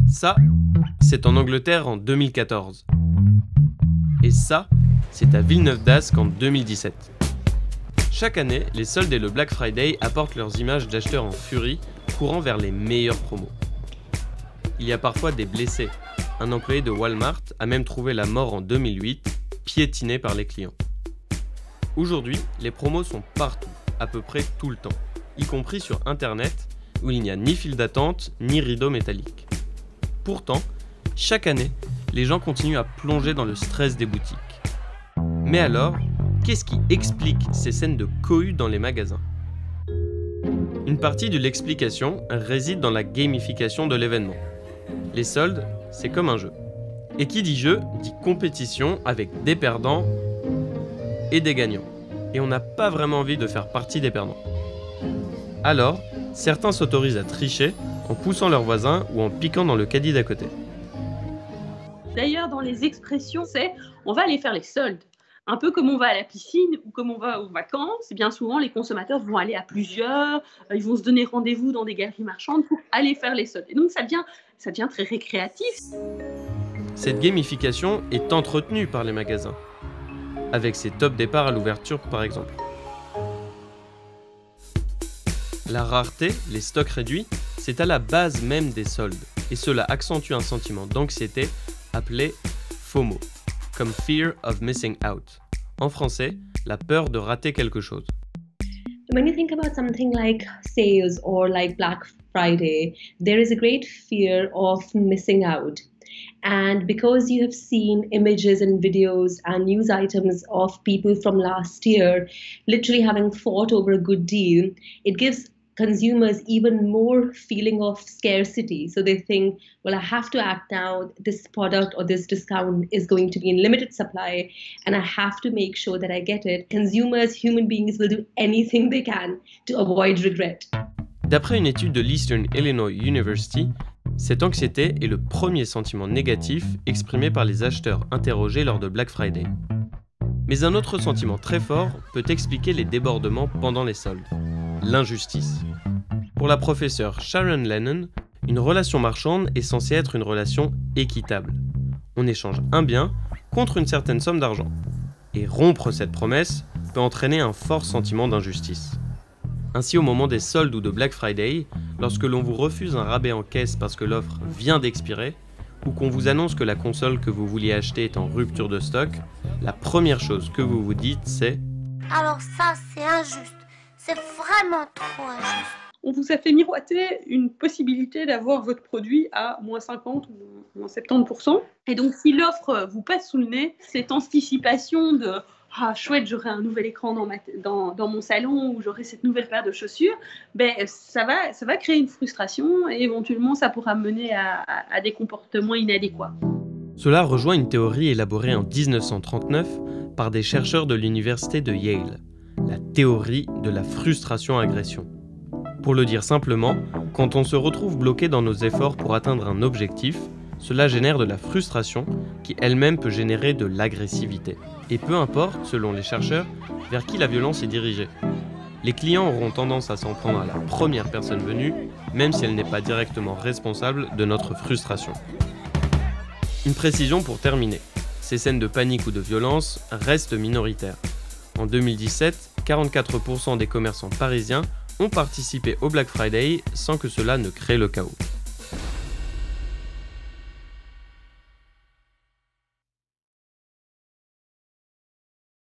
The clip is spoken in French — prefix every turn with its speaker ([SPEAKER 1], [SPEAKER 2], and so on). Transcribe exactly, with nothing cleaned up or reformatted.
[SPEAKER 1] Ça, c'est en Angleterre en deux mille quatorze. Et ça, c'est à Villeneuve d'Ascq en deux mille dix-sept. Chaque année, les soldes et le Black Friday apportent leurs images d'acheteurs en furie, courant vers les meilleures promos. Il y a parfois des blessés. Un employé de Walmart a même trouvé la mort en deux mille huit, piétiné par les clients. Aujourd'hui, les promos sont partout, à peu près tout le temps, y compris sur Internet, où il n'y a ni file d'attente, ni rideau métallique. Pourtant, chaque année, les gens continuent à plonger dans le stress des boutiques. Mais alors, qu'est-ce qui explique ces scènes de cohue dans les magasins ? Une partie de l'explication réside dans la gamification de l'événement. Les soldes, c'est comme un jeu. Et qui dit jeu, dit compétition avec des perdants et des gagnants. Et on n'a pas vraiment envie de faire partie des perdants. Alors, certains s'autorisent à tricher en poussant leurs voisins ou en piquant dans le caddie d'à côté.
[SPEAKER 2] D'ailleurs, dans les expressions, c'est « on va aller faire les soldes ». Un peu comme on va à la piscine ou comme on va aux vacances, bien souvent les consommateurs vont aller à plusieurs, ils vont se donner rendez-vous dans des galeries marchandes pour aller faire les soldes. Et donc ça devient, ça devient très récréatif.
[SPEAKER 1] Cette gamification est entretenue par les magasins, avec ses top départs à l'ouverture par exemple. La rareté, les stocks réduits, c'est à la base même des soldes, et cela accentue un sentiment d'anxiété appelé FOMO, comme Fear of Missing Out. En français, la peur de rater quelque chose.
[SPEAKER 3] When you think about something like sales or like Black Friday, there is a great fear of missing out. And because you have seen images and videos and news items of people from last year literally having fought over a good deal, it gives consumers even more feeling of scarcity. So they think, well, I have to act now. This product or this discount is going to be in limited supply and I have to make sure that I get it. Consumers, human beings will do anything they can to avoid regret.
[SPEAKER 1] D'après une étude de l'Eastern Illinois University, cette anxiété est le premier sentiment négatif exprimé par les acheteurs interrogés lors de Black Friday. Mais un autre sentiment très fort peut expliquer les débordements pendant les soldes. L'injustice. Pour la professeure Sharon Lennon, une relation marchande est censée être une relation équitable. On échange un bien contre une certaine somme d'argent. Et rompre cette promesse peut entraîner un fort sentiment d'injustice. Ainsi, au moment des soldes ou de Black Friday, lorsque l'on vous refuse un rabais en caisse parce que l'offre vient d'expirer, ou qu'on vous annonce que la console que vous vouliez acheter est en rupture de stock, la première chose que vous vous dites, c'est «
[SPEAKER 4] Alors ça, c'est injuste. C'est vraiment trop injuste. »
[SPEAKER 2] On vous a fait miroiter une possibilité d'avoir votre produit à moins cinquante ou moins soixante-dix pour cent. Et donc, si l'offre vous passe sous le nez, cette anticipation de « Ah, chouette, j'aurai un nouvel écran dans, ma t- dans, dans mon salon ou j'aurai cette nouvelle paire de chaussures », ben, ça va, ça va créer une frustration et éventuellement, ça pourra mener à, à, à des comportements inadéquats.
[SPEAKER 1] Cela rejoint une théorie élaborée en dix-neuf cent trente-neuf par des chercheurs de l'université de Yale, la théorie de la frustration-agression. Pour le dire simplement, quand on se retrouve bloqué dans nos efforts pour atteindre un objectif, cela génère de la frustration qui elle-même peut générer de l'agressivité. Et peu importe, selon les chercheurs, vers qui la violence est dirigée. Les clients auront tendance à s'en prendre à la première personne venue, même si elle n'est pas directement responsable de notre frustration. Une précision pour terminer. Ces scènes de panique ou de violence restent minoritaires. En deux mille dix-sept, quarante-quatre pour cent des commerçants parisiens ont participé au Black Friday sans que cela ne crée le chaos.